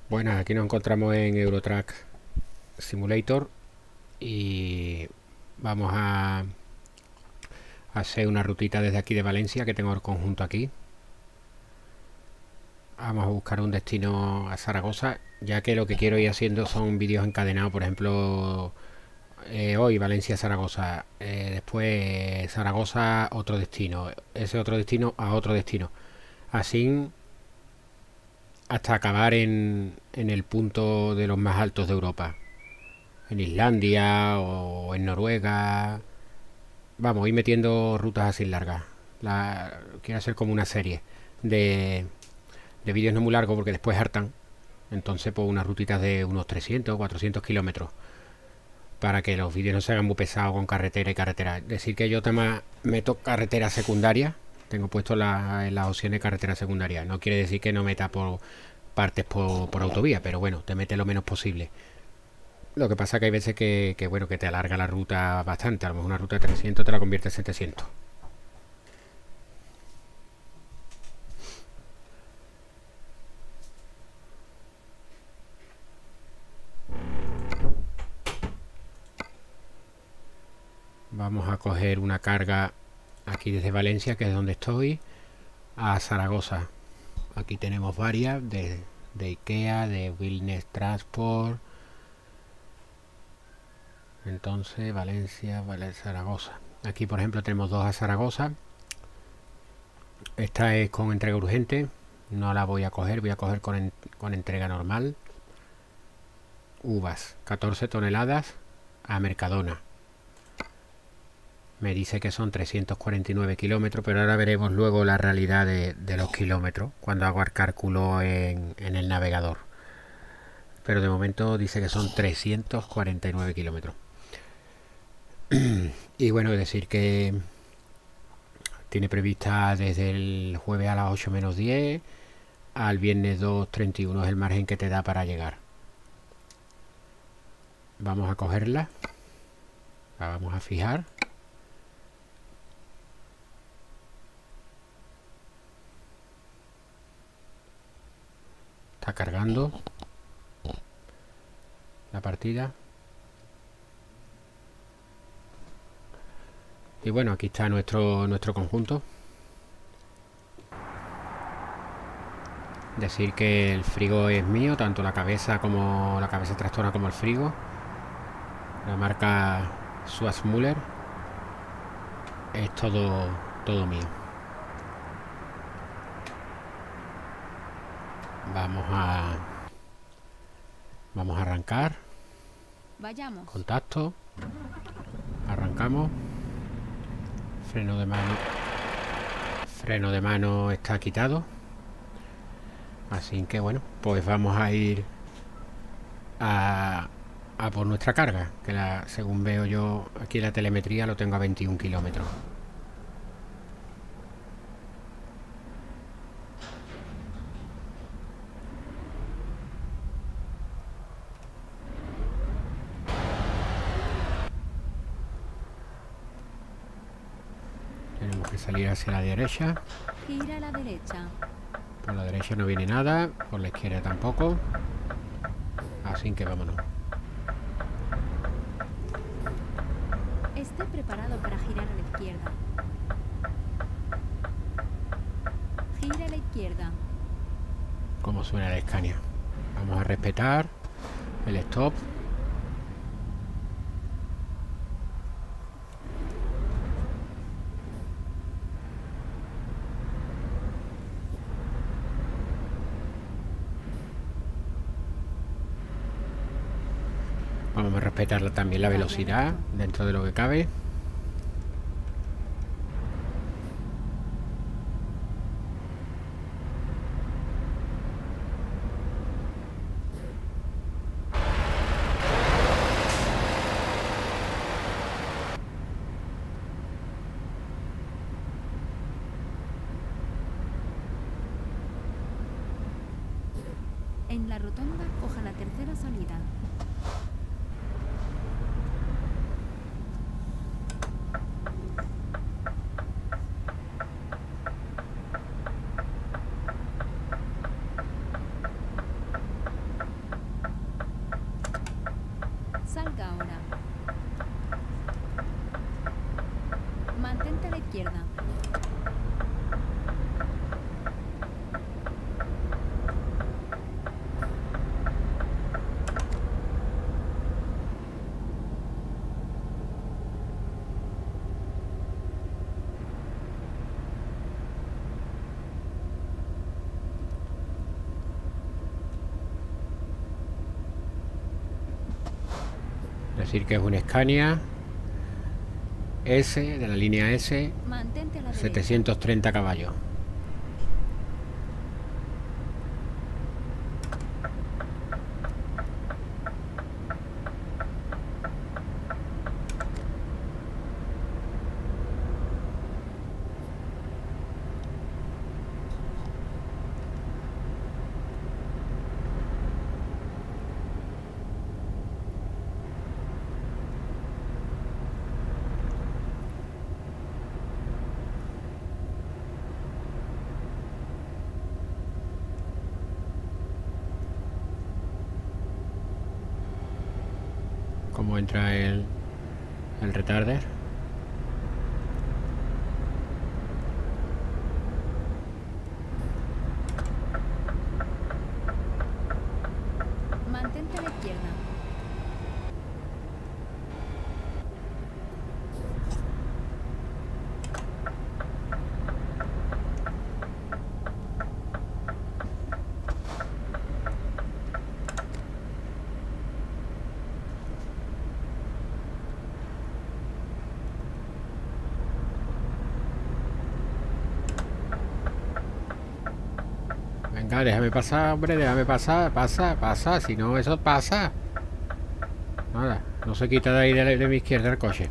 Bueno, aquí nos encontramos en Eurotrack Simulator y vamos a hacer una rutita desde aquí de Valencia, que tengo el conjunto aquí. Vamos a buscar un destino a Zaragoza, ya que lo que quiero ir haciendo son vídeos encadenados. Por ejemplo, hoy Valencia-Zaragoza, después Zaragoza otro destino, ese otro destino a otro destino, así hasta acabar en el punto de los más altos de Europa, en Islandia o en Noruega. Vamos, ir metiendo rutas así largas. Quiero hacer como una serie de vídeos no muy largos, porque después hartan. Entonces, pues unas rutitas de unos 300 o 400 kilómetros, para que los vídeos no se hagan muy pesados con carretera y carretera. Decir que yo tema meto carretera secundaria. Tengo puesto en las opciones de carretera secundaria. No quiere decir que no meta por partes por autovía, pero bueno, te mete lo menos posible. Lo que pasa que hay veces bueno, que te alarga la ruta bastante. A lo mejor una ruta de 300 te la convierte en 700. Vamos a coger una carga aquí desde Valencia, que es donde estoy, a Zaragoza. Aquí tenemos varias de IKEA, de Wilderness Transport. Entonces, Valencia, Zaragoza. Aquí, por ejemplo, tenemos dos a Zaragoza. Esta es con entrega urgente. No la voy a coger, voy a coger con entrega normal. Uvas, 14 toneladas a Mercadona. Me dice que son 349 kilómetros, pero ahora veremos luego la realidad de los kilómetros cuando hago el cálculo en el navegador. Pero de momento dice que son 349 kilómetros. Y bueno, es decir que tiene prevista desde el jueves a las 8 menos 10 al viernes 2:31, es el margen que te da para llegar. Vamos a cogerla, la vamos a fijar. Está cargando la partida. Y bueno, aquí está nuestro conjunto. Decir que el frigo es mío, tanto la cabeza tractora como el frigo. La marca Schwarzmüller. Es todo mío. Vamos a arrancar. Vayamos. Contacto. Arrancamos. Freno de mano está quitado. Así que bueno, pues vamos a ir a por nuestra carga, que según veo yo aquí en la telemetría lo tengo a 21 kilómetros. Tenemos que salir hacia la derecha. Gira a la derecha. Por la derecha no viene nada, por la izquierda tampoco. Así que vámonos. Esté preparado para girar a la izquierda. Gira a la izquierda. Cómo suena la Scania. Vamos a respetar el stop. Vamos a respetar también la velocidad dentro de lo que cabe. En la rotonda, coja la tercera salida. decir que es un Scania S, de la línea S, Mantente a la derecha. 730 caballos. Cómo entra el retarder. Mantente a la izquierda. Venga, déjame pasar, hombre, déjame pasar. Pasa, si no, eso pasa. Nada, no se quita de ahí de mi izquierda el coche.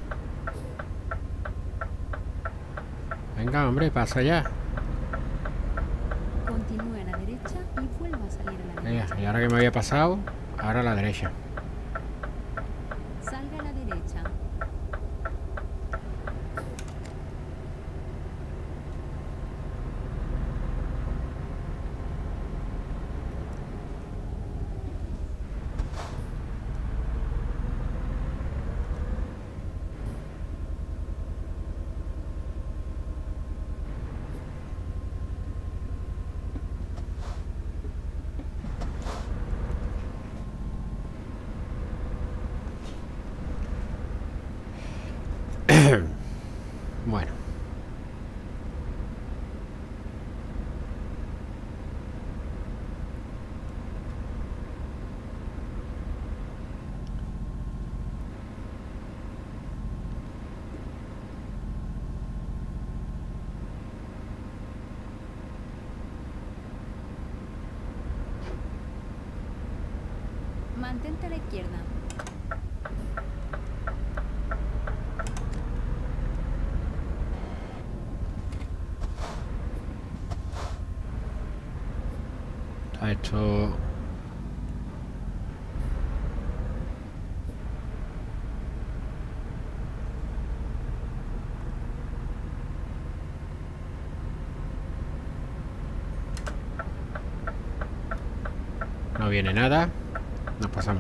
Venga, hombre, pasa ya. Continúe a la derecha y vuelva a salir a la Venga, derecha. y ahora que me había pasado, ahora a la derecha. Salga a la derecha. Bueno. Mantente a la izquierda. Está esto. No viene nada. Nos pasamos.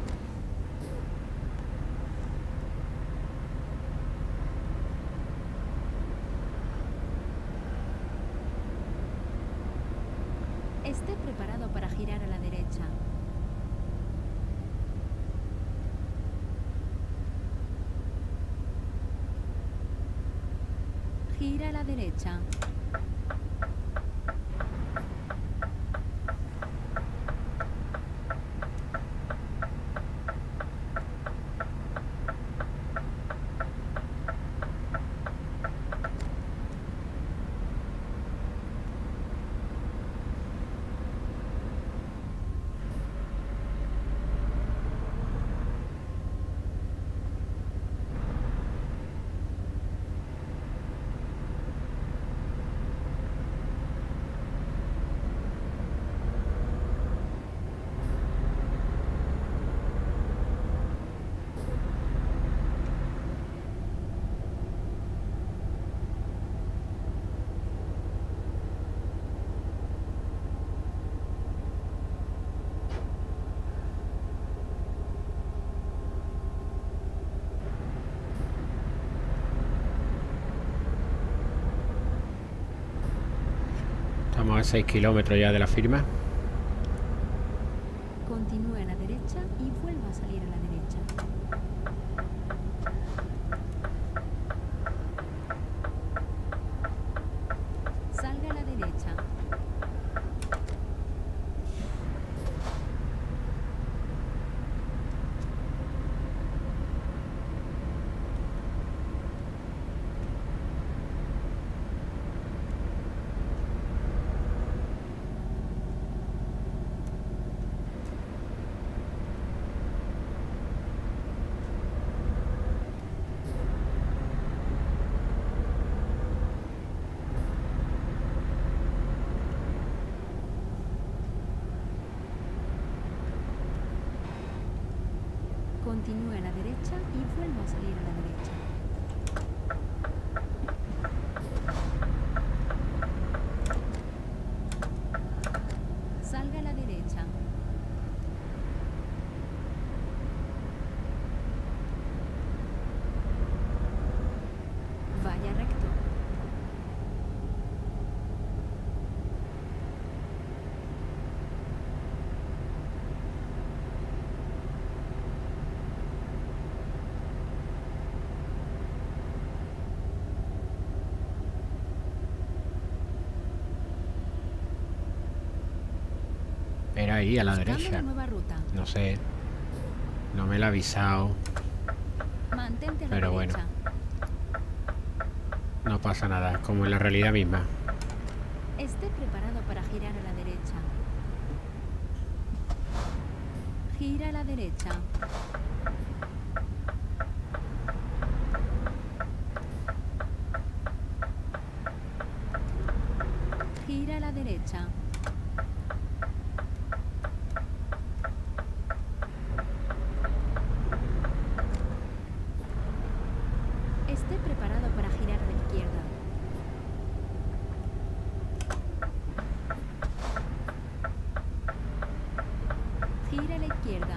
Esté preparado para girar a la derecha. Gira a la derecha. Estamos a 6 kilómetros ya de la firma. Continúe a la derecha y vuelva a salir a la derecha. Salga a la derecha. Continúe a la derecha y vuelva a salir a la derecha. Salga a la derecha. Vaya recto. Era ahí a la Buscando derecha. la nueva ruta. No sé. No me lo ha avisado. Mantente a la Pero bueno. derecha. No pasa nada. Como en la realidad misma. Esté preparado para girar a la derecha. Gira a la derecha. Gira a la derecha. Esté preparado para girar a la izquierda. Gira a la izquierda.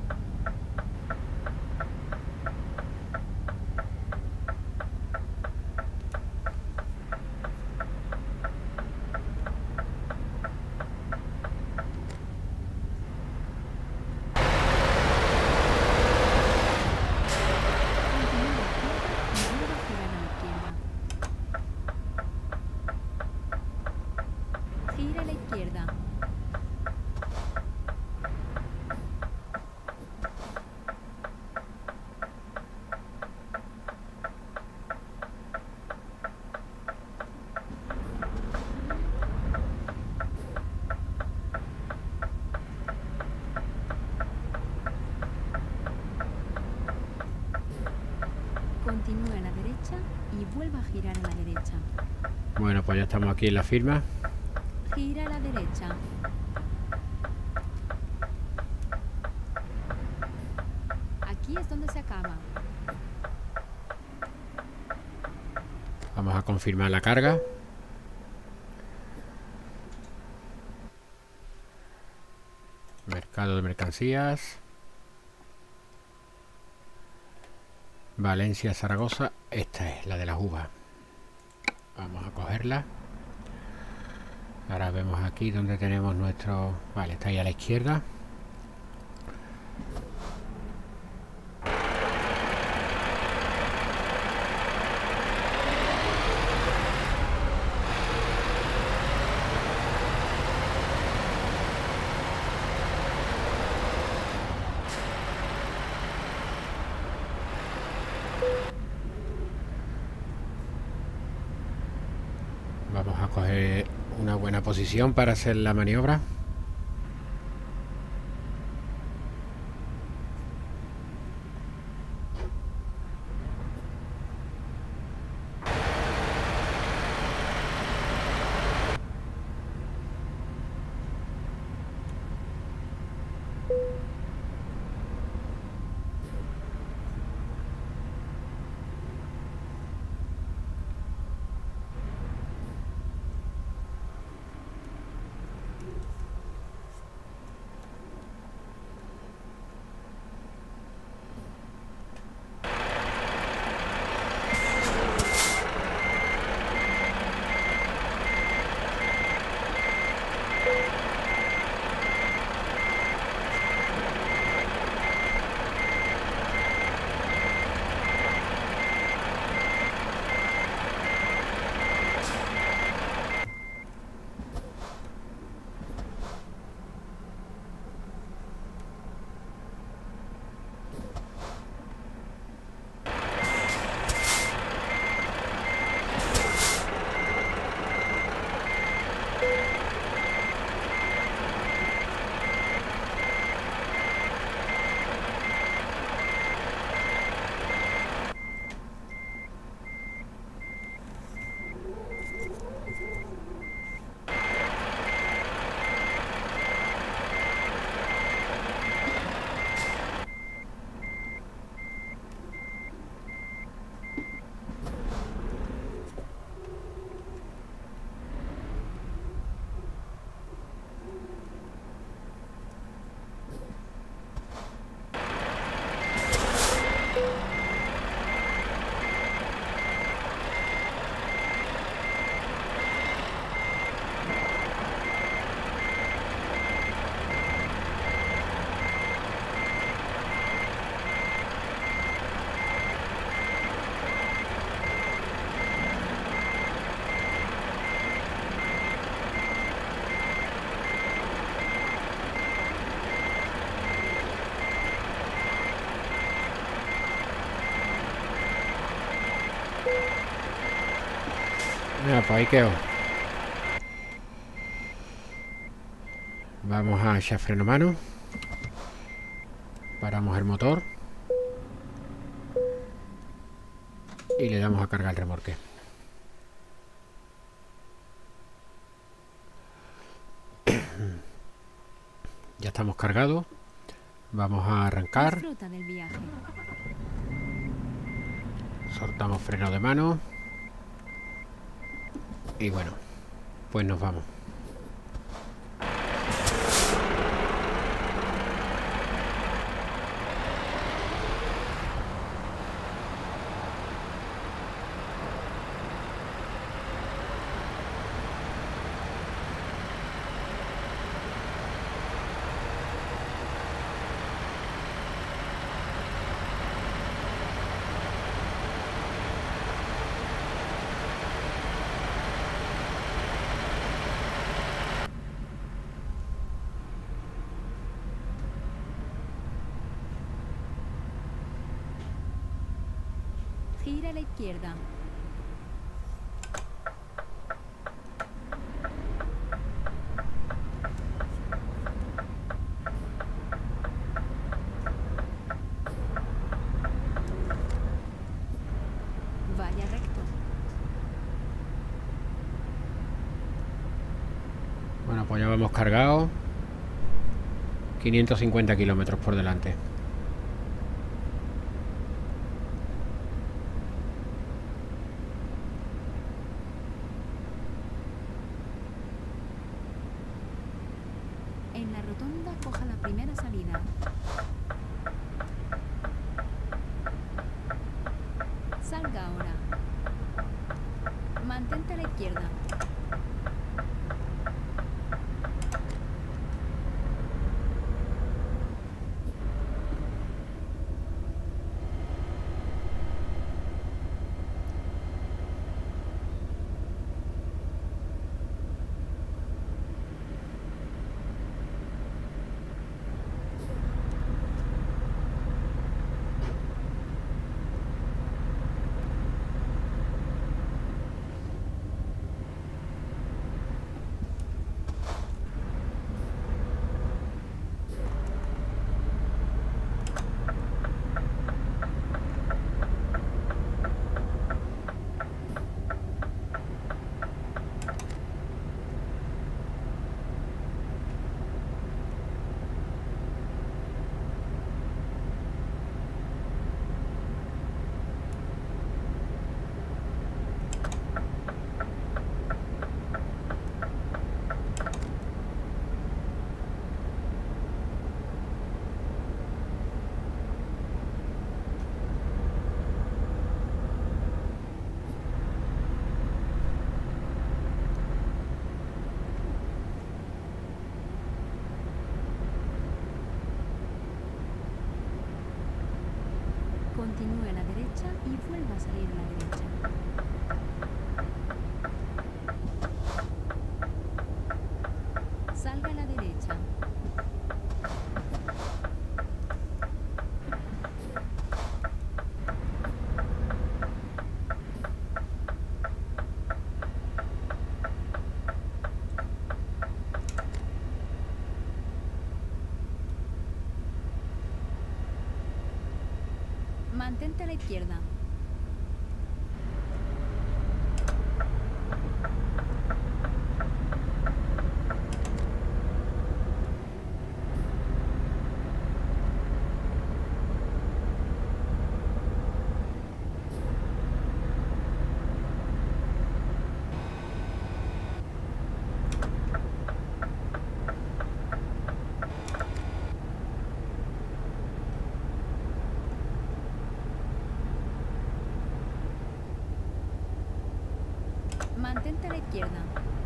Gira a la izquierda. Continúe a la derecha y vuelva a girar a la derecha. Bueno, pues ya estamos aquí en la firma. Gira a la derecha. Aquí es donde se acaba. Vamos a confirmar la carga. Mercado de mercancías. Valencia, Zaragoza. Esta es la de las uvas. Vamos a cogerla. Ahora vemos aquí donde tenemos nuestro... Vale, está ahí a la izquierda. Vamos a coger una buena posición para hacer la maniobra. Ah, pues ahí quedó. Vamos a echar freno a mano. Paramos el motor. Y le damos a cargar el remolque. Ya estamos cargados. Vamos a arrancar. Disfruta del viaje. Soltamos freno de mano. Y bueno, pues nos vamos. Gira a la izquierda. Vaya recto. Bueno, pues ya vamos cargados. 550 kilómetros por delante. En la rotonda coja la primera salida. Salga ahora. Mantente a la izquierda. Continúe a la derecha y vuelva a salir a la derecha. Salga a la derecha. Mantente a la izquierda. Mantente a la izquierda.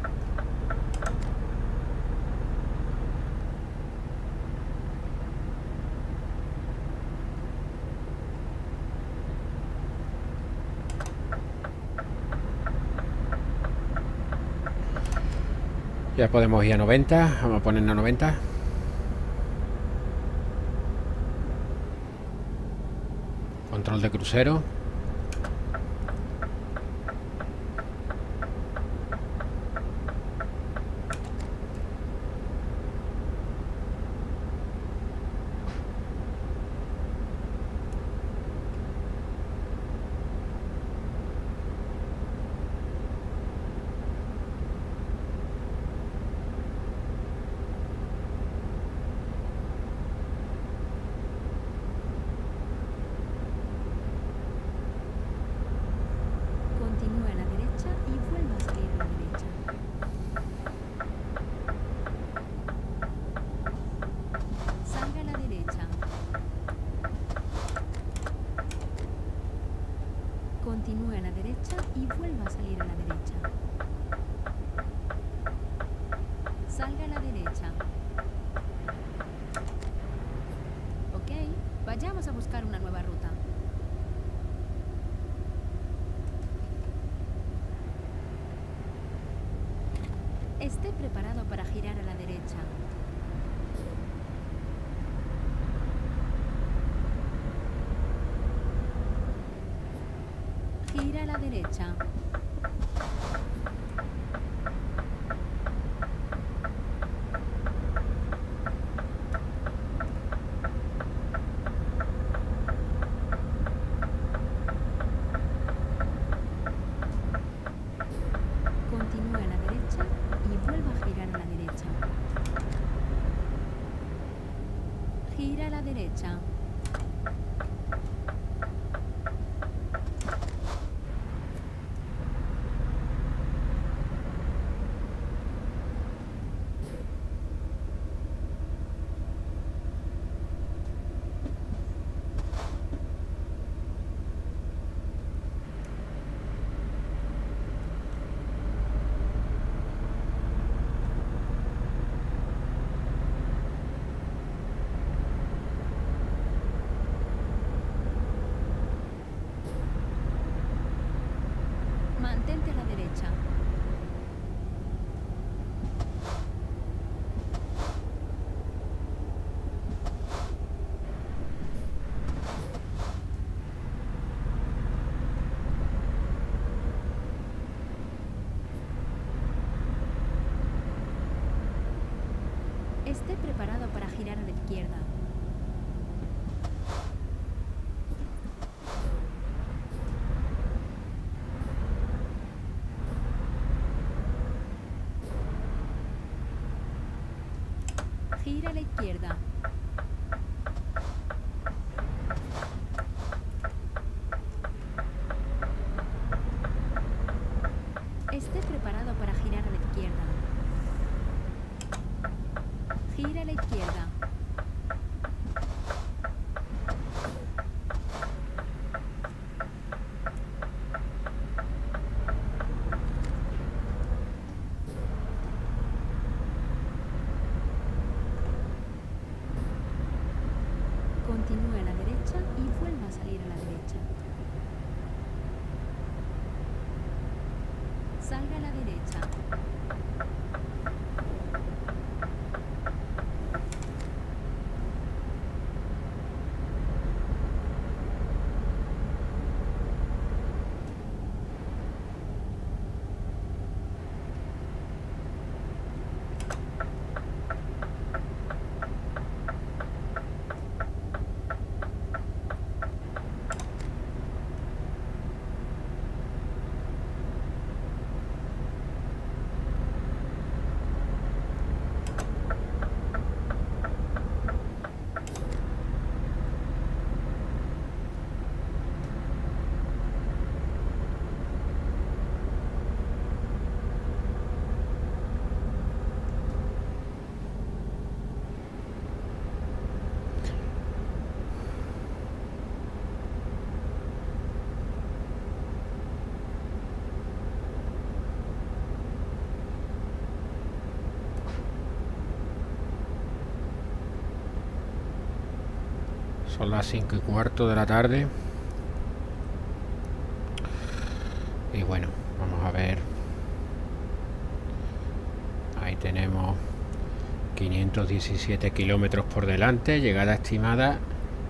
Ya podemos ir a 90. Vamos a ponernos a 90. Control de crucero. Vayamos a buscar una nueva ruta. Esté preparado para girar a la derecha. Gira a la derecha. Continúe a la derecha y vuelva a girar a la derecha. Gira a la derecha. Mantente a la derecha. Esté preparado para girar a la izquierda. Gira a la izquierda. Esté preparado para girar a la izquierda. Gira a la izquierda. Continúe a la derecha y vuelva a salir a la derecha. Salga a la derecha. Son las 5:15 de la tarde. Y bueno, vamos a ver. Ahí tenemos 517 kilómetros por delante. Llegada estimada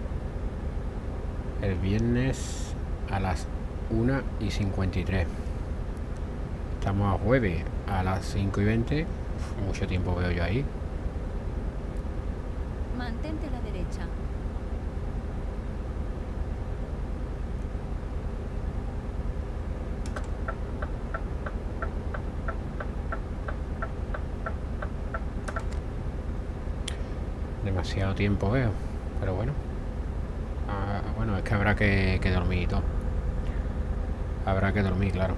el viernes a las 1:53. Estamos a jueves a las 5:20. Mucho tiempo veo yo ahí. Mantente a la derecha. Demasiado tiempo veo, pero bueno. Bueno, es que habrá que dormir y todo. Habrá que dormir, claro.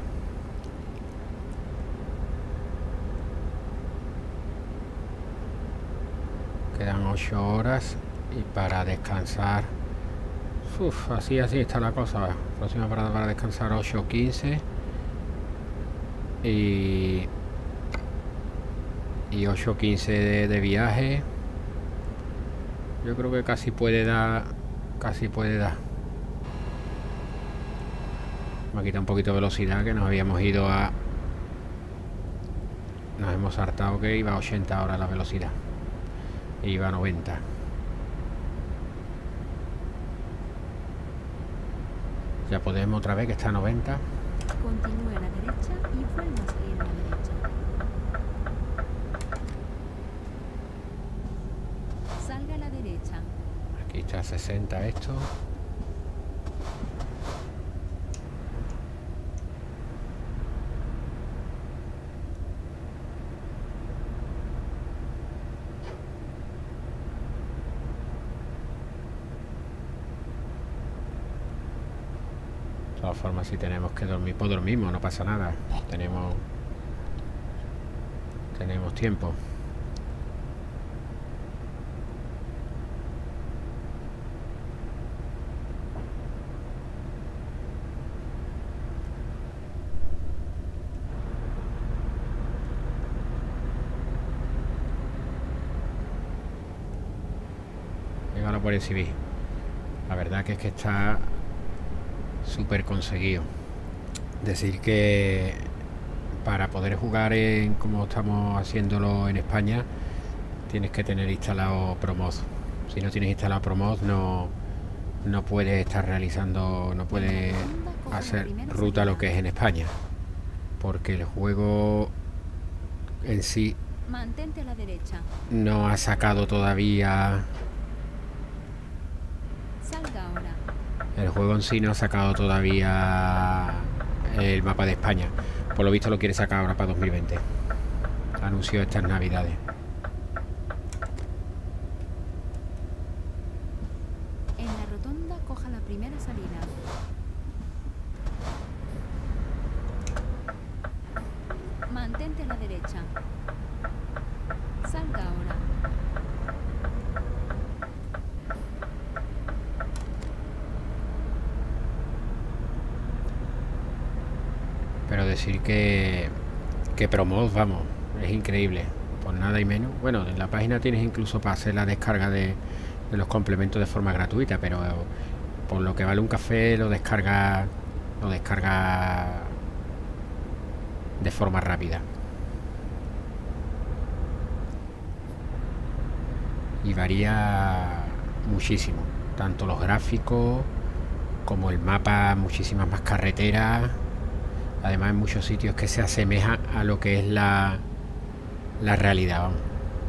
Quedan 8 horas y para descansar. Así está la cosa. Próxima parada para descansar 8:15 y 8:15 de viaje. Yo creo que casi puede dar casi puede dar. Me ha quitado un poquito de velocidad, que nos habíamos ido a... Nos hemos saltado que iba a 80 ahora la velocidad. E iba a 90. Ya podemos otra vez, que está a 90. Continúe a la derecha y vuelva a salir a la derecha. Salga a la derecha. Aquí está a 60 esto. De todas formas, si tenemos que dormir, pues dormimos, no pasa nada. Tenemos tiempo. Llegalo por el civil. La verdad que es que está súper conseguido. Decir que para poder jugar en como estamos haciéndolo en España, tienes que tener instalado Promod. Si no tienes instalado Promod, no puedes estar realizando, no puedes hacer ruta lo que es en España, porque el juego en sí Mantente a la derecha. no ha sacado todavía. Salga ahora. El juego en sí no ha sacado todavía el mapa de España. Por lo visto lo quiere sacar ahora para 2020. Anunció estas navidades. En la rotonda coja la primera salida. Mantente a la derecha. Salga ahora. Pero decir que Promod, vamos, es increíble. Por nada y menos. Bueno, en la página tienes incluso para hacer la descarga de los complementos de forma gratuita, pero por lo que vale un café lo descarga de forma rápida. Y varía muchísimo, tanto los gráficos como el mapa, muchísimas más carreteras. Además, en muchos sitios que se asemeja a lo que es la realidad, vamos.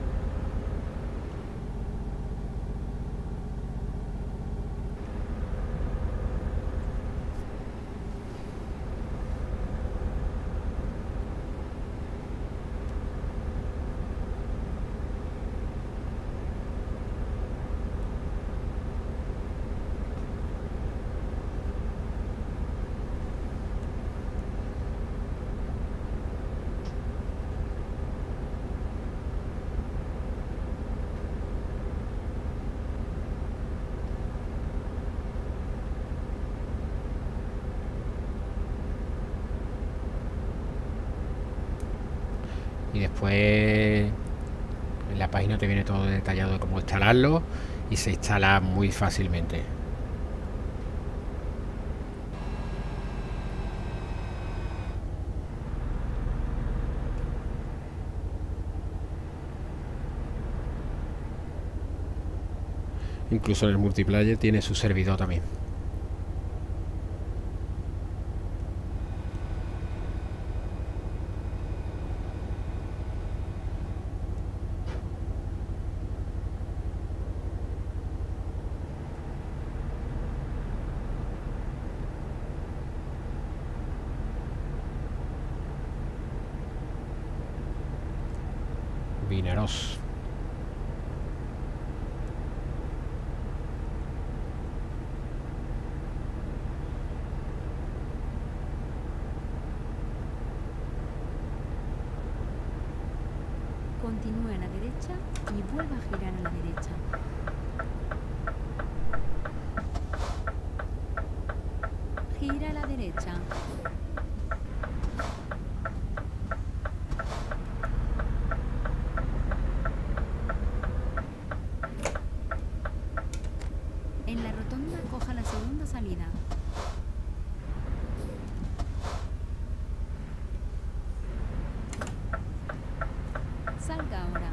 Y después en la página te viene todo detallado de cómo instalarlo, y se instala muy fácilmente. Incluso en el multiplayer tiene su servidor también. Vinaros. Continúe a la derecha y vuelva a girar a la derecha. Gira a la derecha. salida. Salga ahora.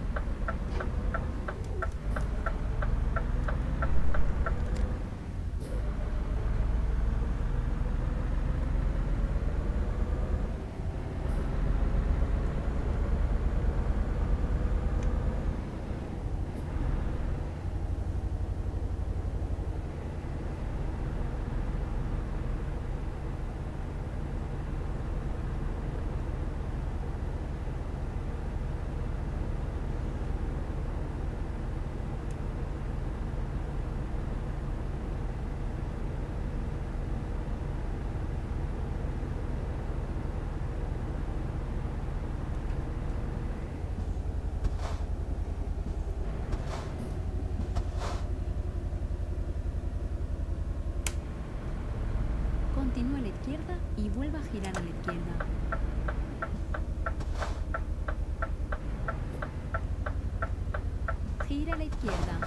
Continúe a la izquierda y vuelva a girar a la izquierda. Gira a la izquierda.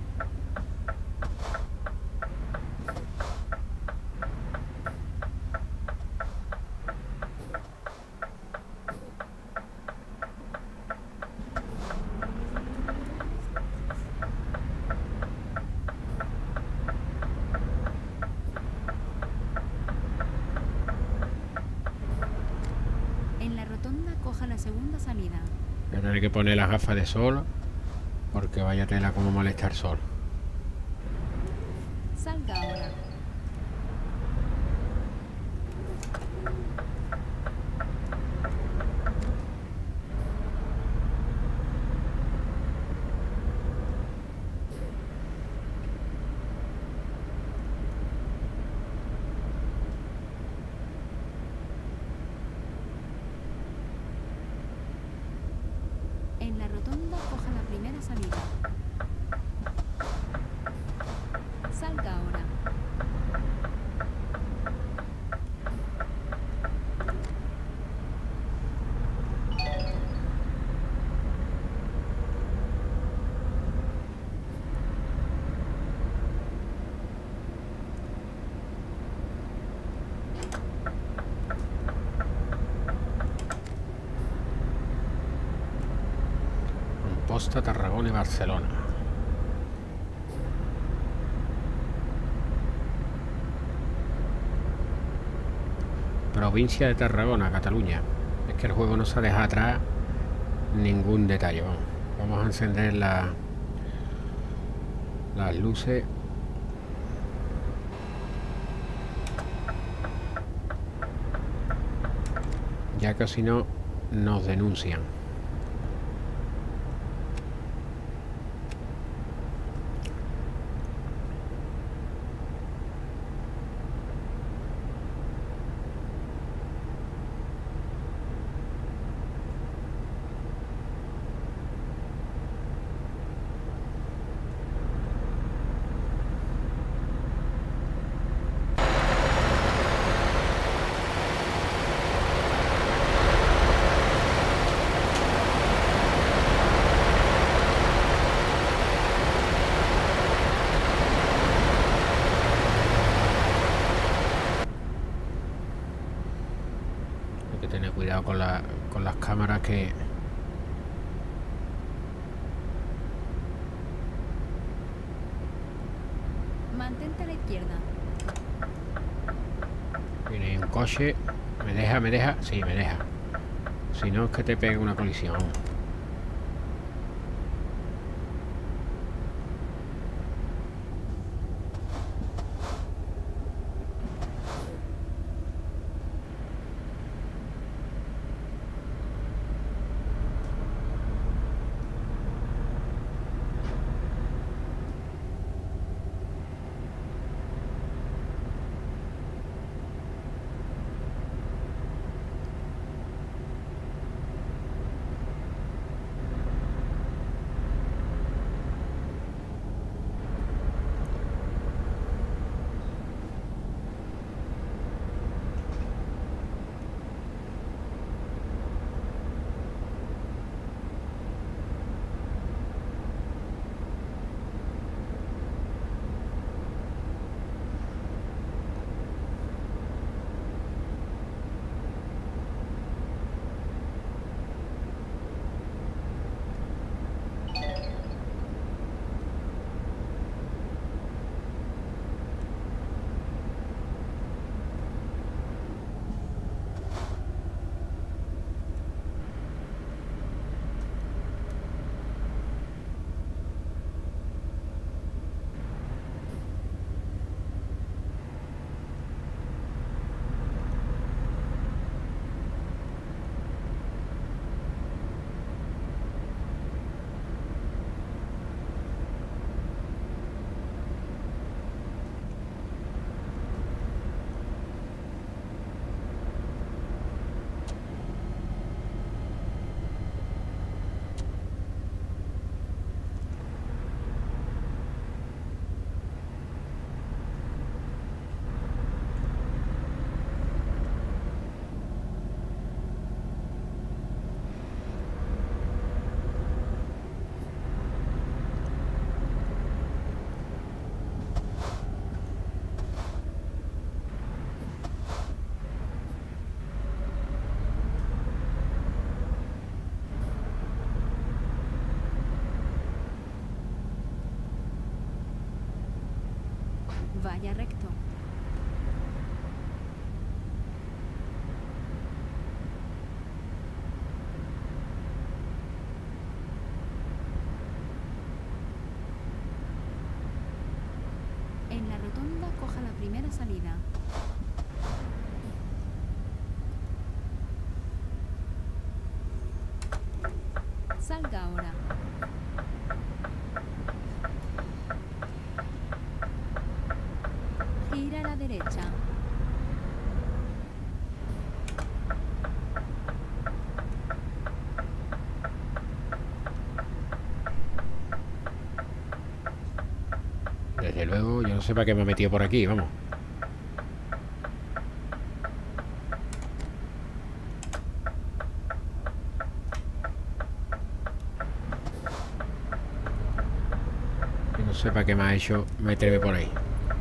En la rotonda coja la segunda salida. Voy a tener que poner las gafas de sol porque vaya tela como molesta el sol. Salga ahora. En la rotonda coja la primera salida. Salga ahora. Amposta, Tarragona y Barcelona. Provincia de Tarragona, Cataluña. Es que el juego no se deja atrás ningún detalle. Vamos a encender las luces. Ya que si no nos denuncian. Hay que tener cuidado con las cámaras que... Mantente a la izquierda. Viene un coche. ¿Me deja? ¿Me deja? Sí, me deja. Si no es que te pegue una colisión. Vaya recto. En la rotonda coja la primera salida. Salga ahora. Gira a la derecha. Desde luego, yo no sé para qué me he metido por aquí, vamos. Yo no sé para qué me ha hecho meterme por ahí.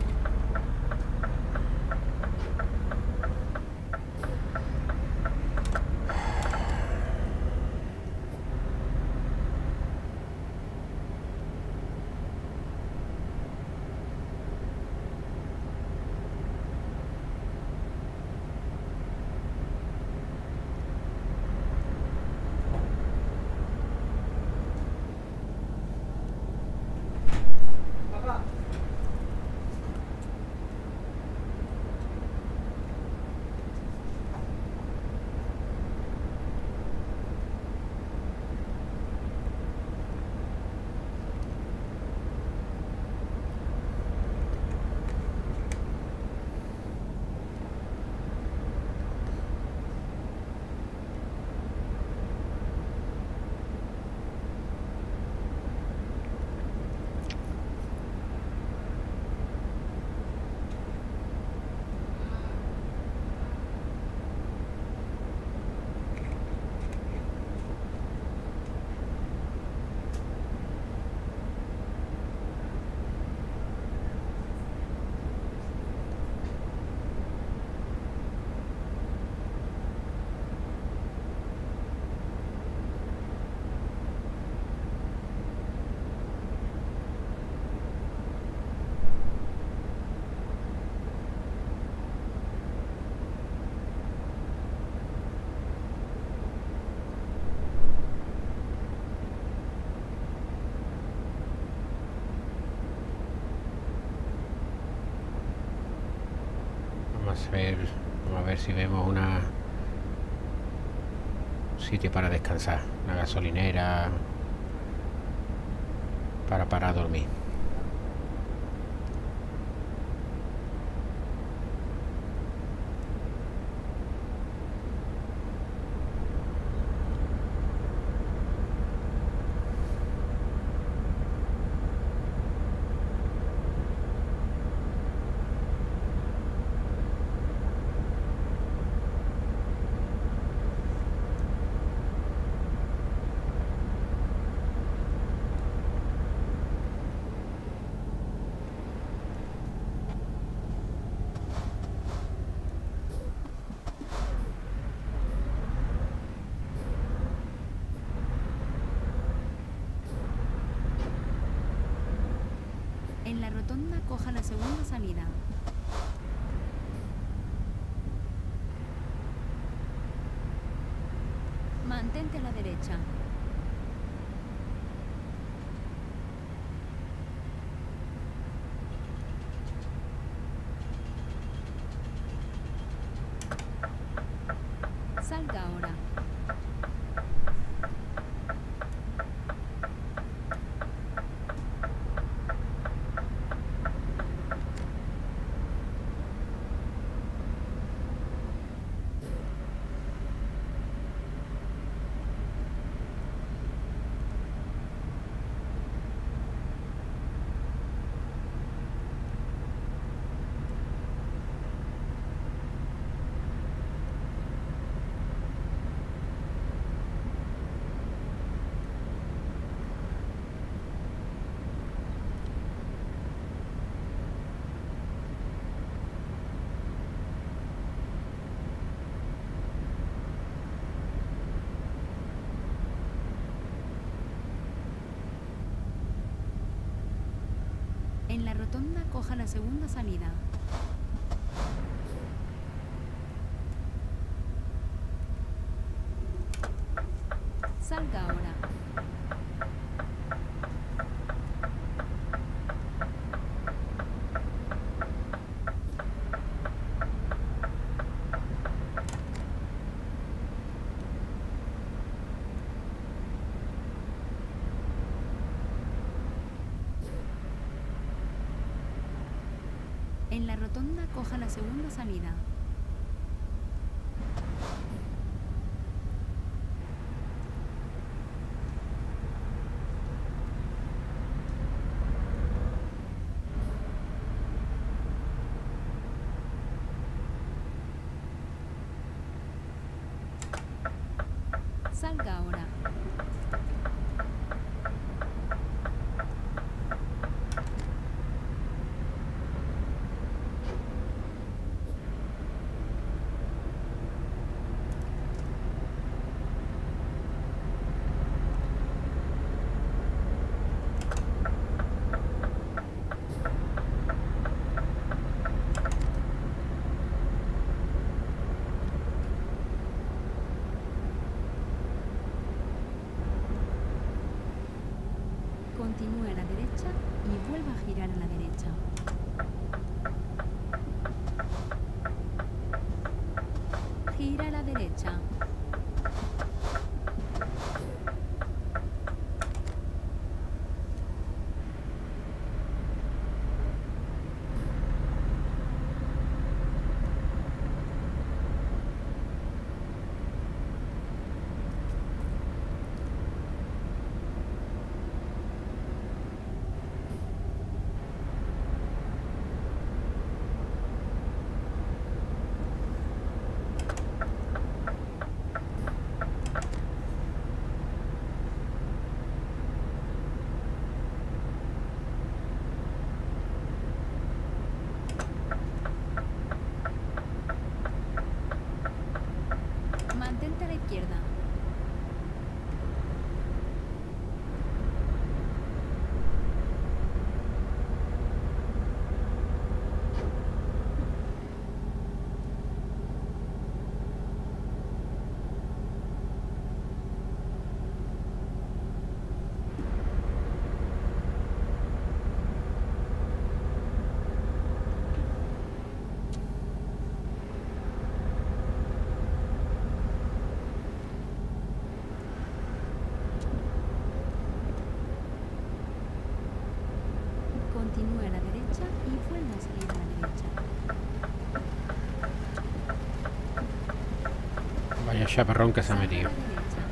Vamos a ver si vemos un sitio para descansar, una gasolinera para parar a dormir. En la rotonda coja la segunda salida. Mantente a la derecha. Salga ahora. En la rotonda, coja la segunda salida. Salga ahora. En la rotonda, coja la segunda salida. Salga ahora. Continúe a la derecha y vuelva a girar a la derecha. Gira a la derecha. Mantente a la izquierda. Continúe a la derecha y vuelva a salir a la derecha. Vaya chaparrón que se ha Salga a metido. la derecha.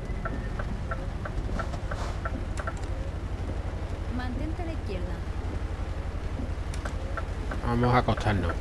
Mantente a la izquierda. Vamos a acostarnos.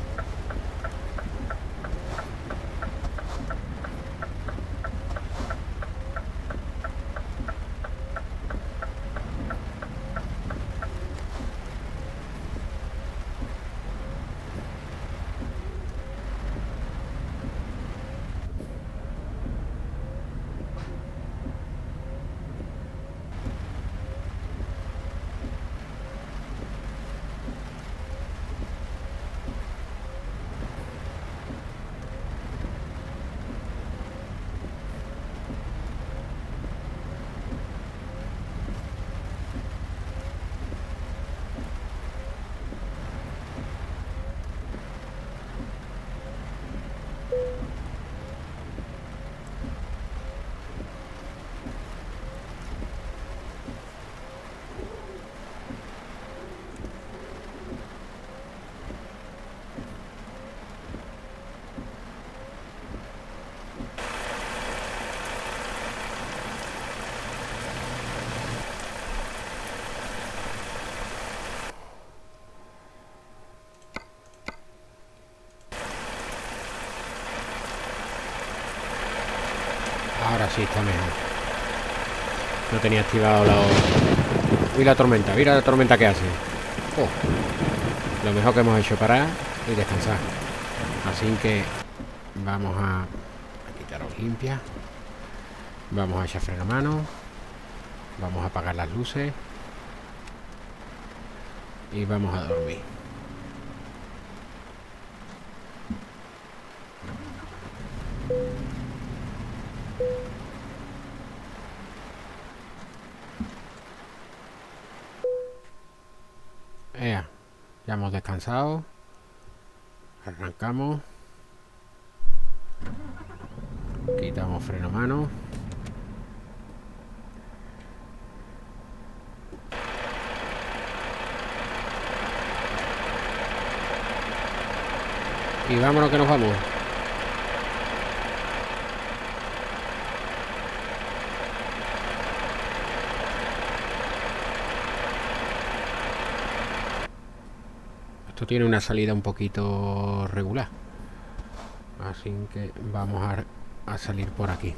Ahora sí está mejor. No tenía activado la... Mira la tormenta que hace. Oh, lo mejor que hemos hecho, parar y descansar. Así que vamos a quitar Olimpia. Vamos a echar freno a mano. Vamos a apagar las luces. y vamos a dormir. Ea, ya hemos descansado. Arrancamos. Quitamos freno a mano. Y vámonos que nos vamos. Esto tiene una salida un poquito regular. Así que vamos a salir por aquí.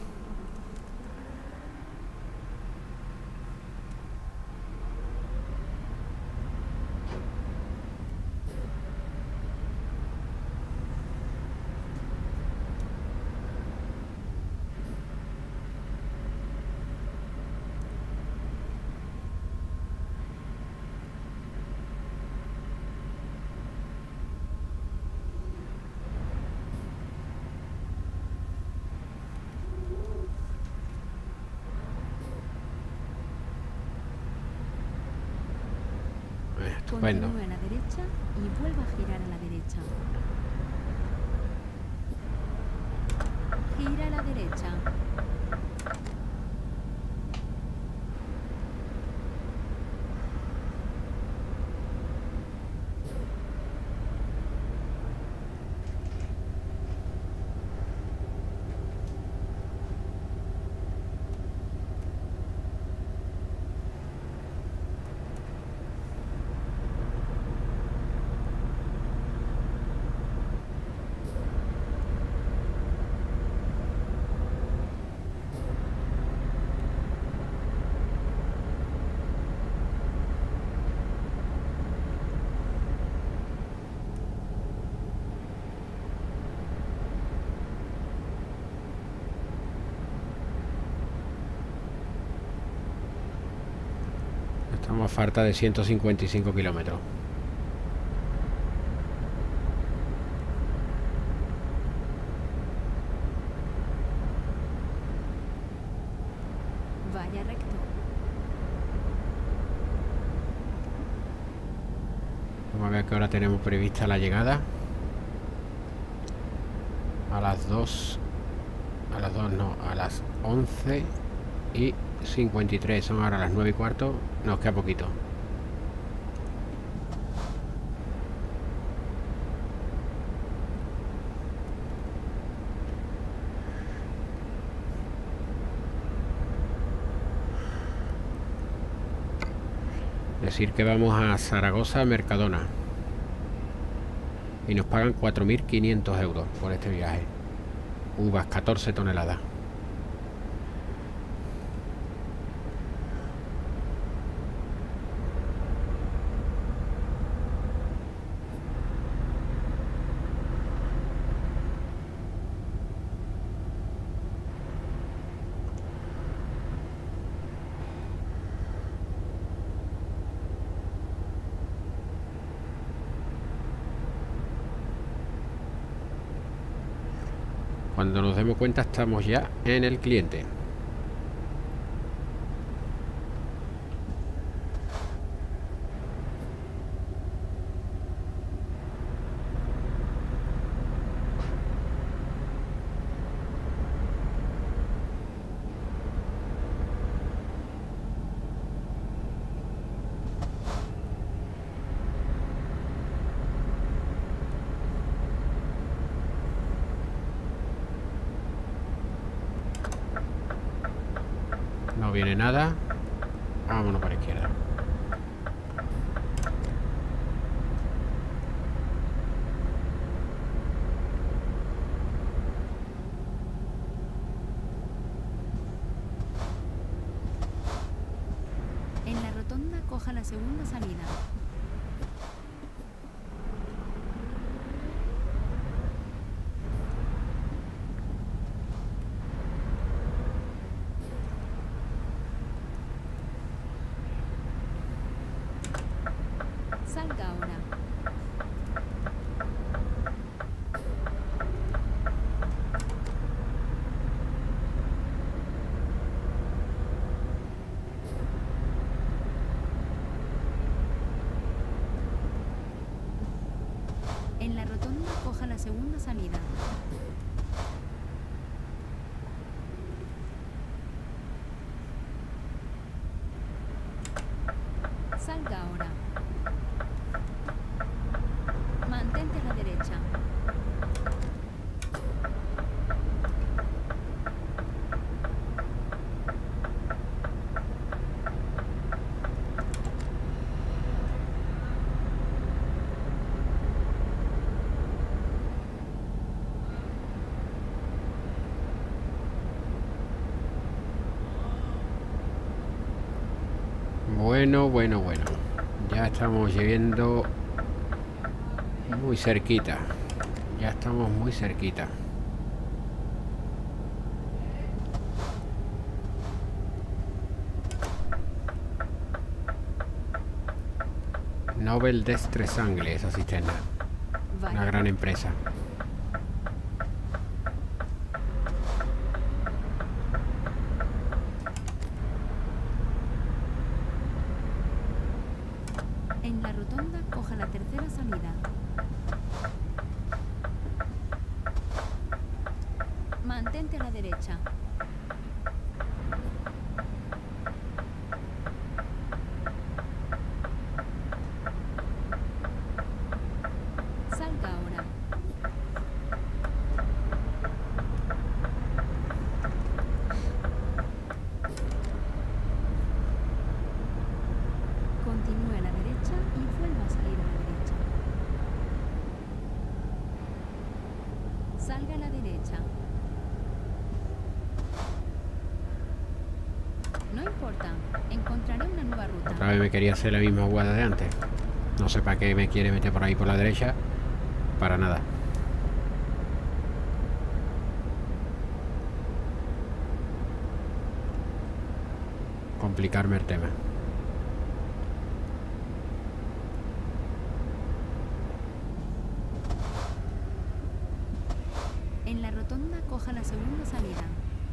Estupendo. Continúe a la derecha y vuelva a girar a la derecha. Gira a la derecha. Estamos a falta de 155 kilómetros. Vaya recto. Vamos a ver a qué hora tenemos prevista la llegada. A las 2. A las 2 no, a las 11:53. Son ahora las 9:15. Nos queda poquito. Decir que vamos a Zaragoza Mercadona y nos pagan 4.500 euros por este viaje. Uvas, 14 toneladas. Cuando nos demos cuenta estamos ya en el cliente. No viene nada. Vámonos para la izquierda. En la rotonda coja la segunda salida. Salga ahora. En la rotonda coja la segunda salida. Salga ahora. Mantente a la derecha. Bueno. Ya estamos llegando muy cerquita. Ya estamos muy cerquita. Nobel Destres Angle, esa cisterna. Una Vaya. gran empresa. En la rotonda coja la tercera salida. Mantente a la derecha. Salga ahora. Continúe a la derecha y vuelva a salir a la derecha. Salga a la derecha. No importa, encontraré una nueva ruta. Otra vez me quería hacer la misma jugada de antes. No sé para qué me quiere meter por ahí por la derecha. Para nada. Complicarme el tema. En la rotonda coja la segunda salida.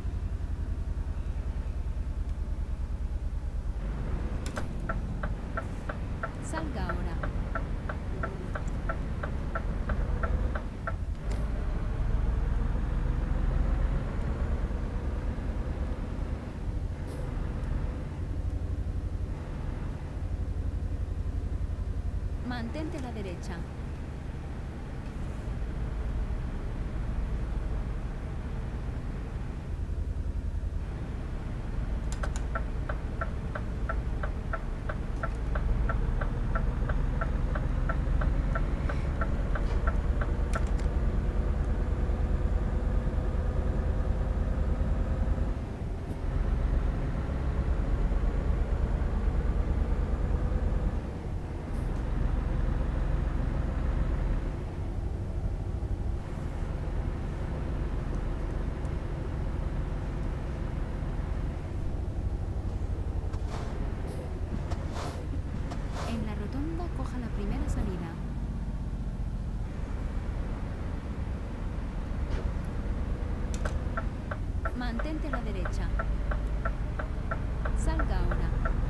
Salga ahora. Mantente a la derecha. En la rotonda coja la primera salida. Mantente a la derecha. Salga ahora.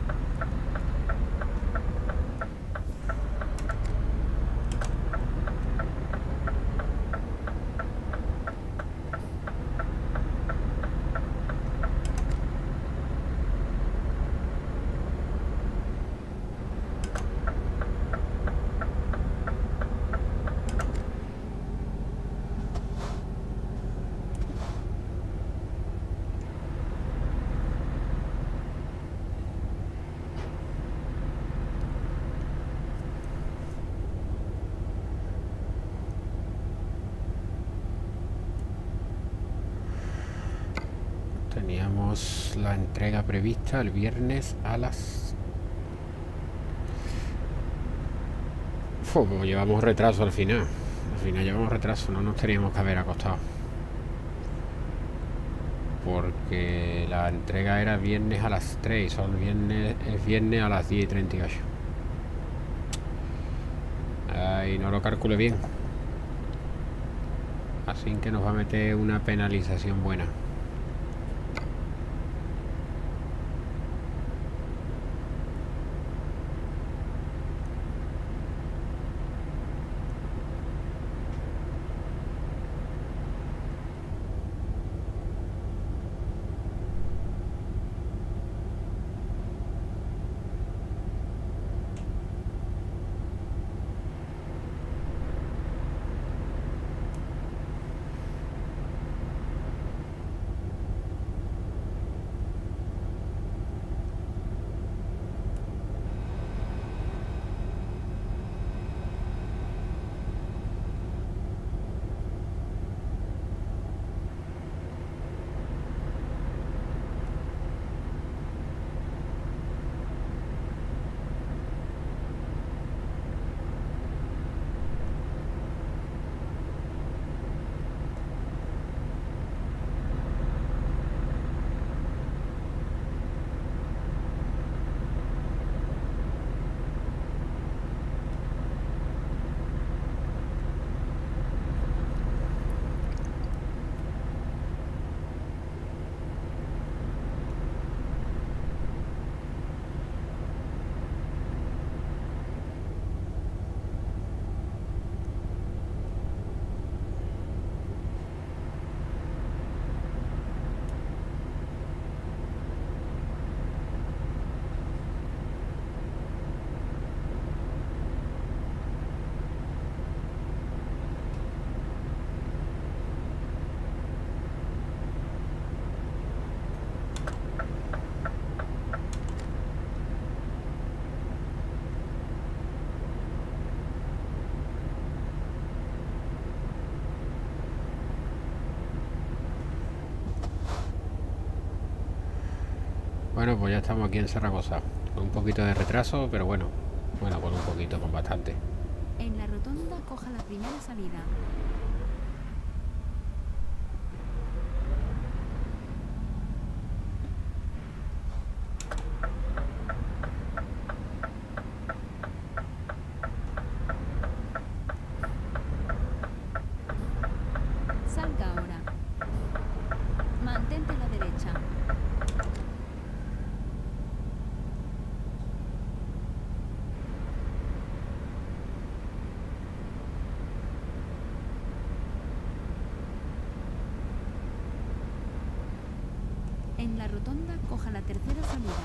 Teníamos la entrega prevista el viernes a las... Pues llevamos retraso al final. Al final llevamos retraso, no nos teníamos que haber acostado. Porque la entrega era viernes a las 3, son viernes, es viernes a las 10:38. Ahí no lo calculé bien. Así que nos va a meter una penalización buena. Bueno, pues ya estamos aquí en Zaragoza. Con un poquito de retraso, pero bueno. Bueno, con un poquito, con bastante. En la rotonda coja la primera salida. Salga ahora. Mantente a la derecha. En la rotonda coja la tercera salida.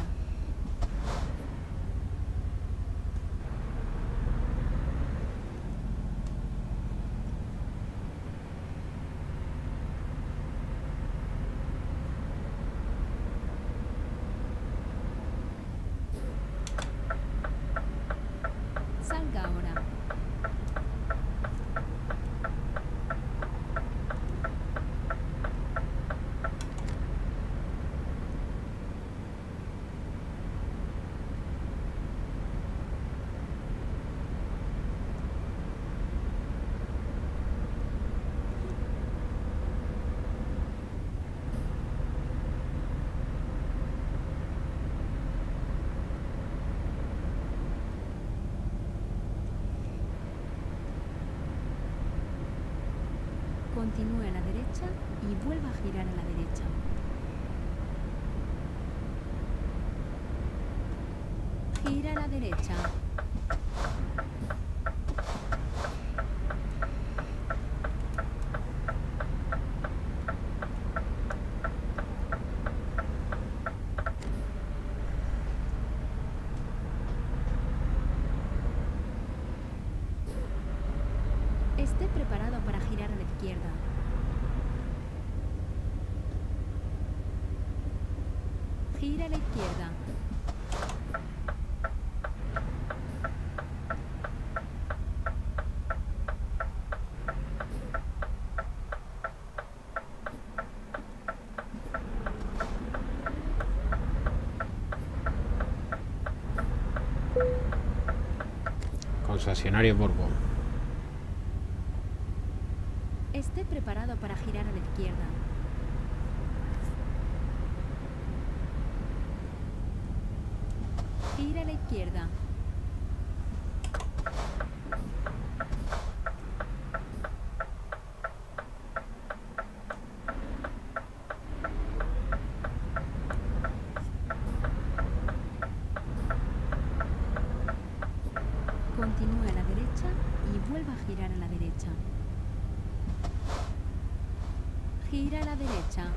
Salga ahora. Continúe a la derecha y vuelva a girar a la derecha. Gira a la derecha. Esté preparado para girar a la izquierda. Gira a la izquierda. Concesionario Borbón. Esté preparado para girar a la izquierda. Gira a la izquierda. vuelva a girar a la derecha. Gira a la derecha.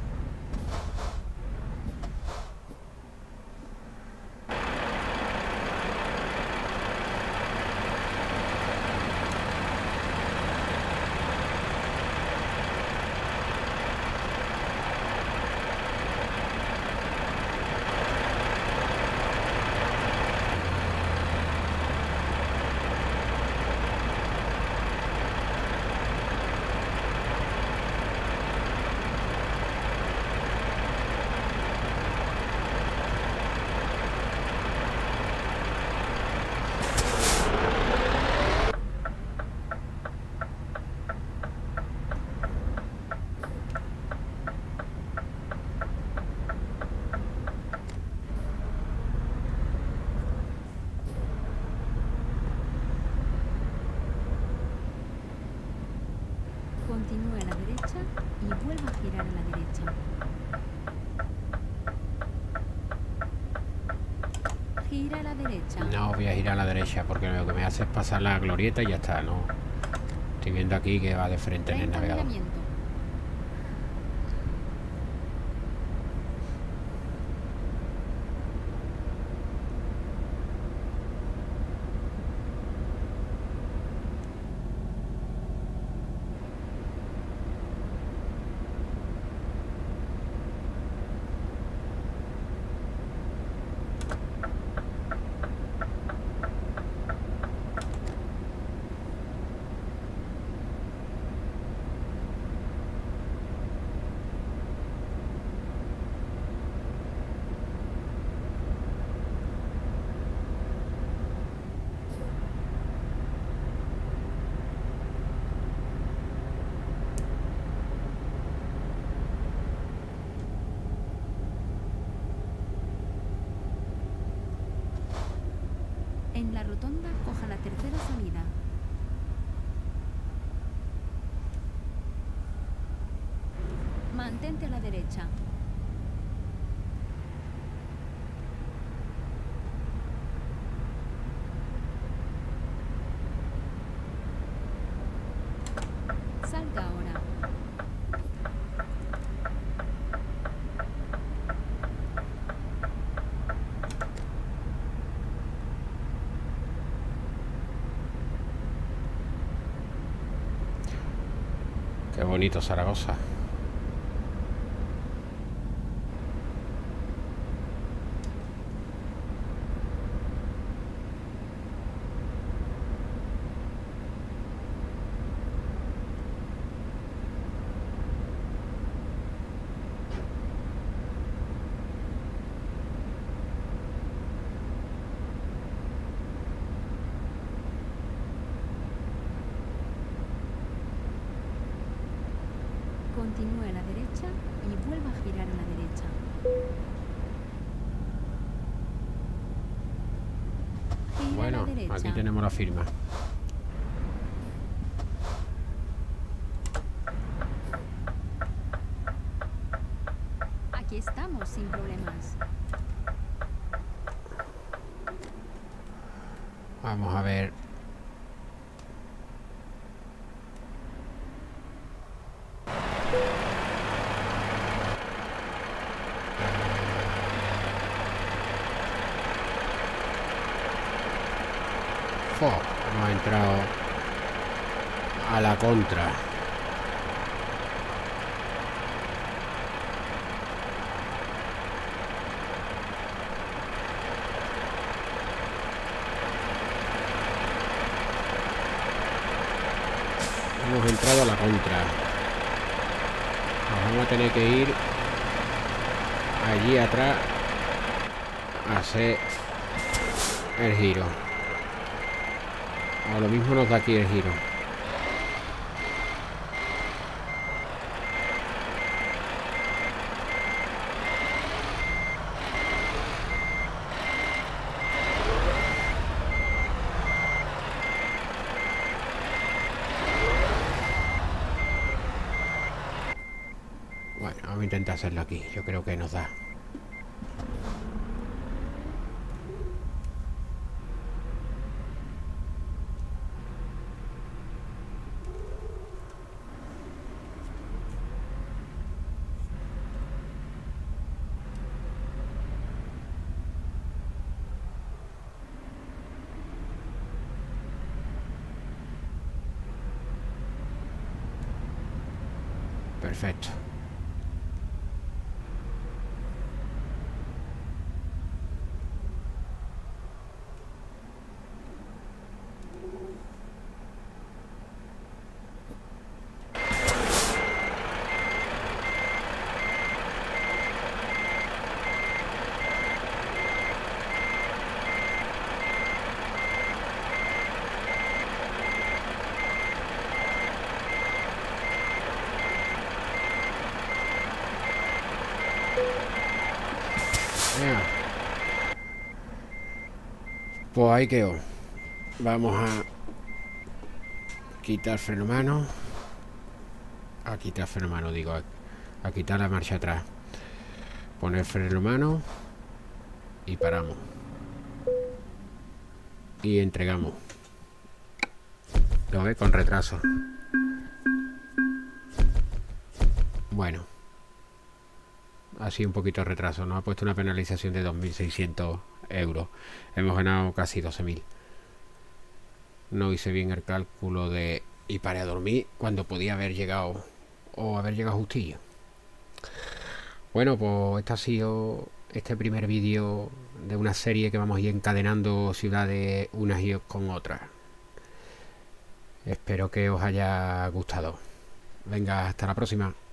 Continúe a la derecha y vuelva a girar a la derecha. Gira a la derecha. No voy a girar a la derecha porque lo que me hace es pasar la glorieta y ya está, ¿no? Estoy viendo aquí que va de frente en el navegador. En la rotonda, coja la tercera salida. Mantente a la derecha. Salga ahora. Qué bonito Zaragoza. Continúe a la derecha y vuelva a girar a la derecha. Gira Bueno, a la derecha. aquí tenemos la firma. Aquí estamos sin problemas. Vamos a ver. Hemos entrado a la contra. Hemos entrado a la contra. Nos vamos a tener que ir allí atrás a hacer el giro. O lo mismo nos da aquí el giro. Bueno, vamos a intentar hacerlo aquí. Yo creo que nos da. Perfecto. Venga. Pues ahí quedó. Vamos a quitar freno mano. A quitar freno mano, digo. A quitar la marcha atrás. Poner freno mano. Y paramos. Y entregamos. ¿Lo ves? Con retraso. Bueno. Así un poquito de retraso. Nos ha puesto una penalización de 2.600 euros. Hemos ganado casi 12.000. No hice bien el cálculo de... Y paré a dormir cuando podía haber llegado... O haber llegado justillo. Bueno, pues este ha sido este primer vídeo de una serie que vamos a ir encadenando ciudades unas y con otras. Espero que os haya gustado. Venga, hasta la próxima.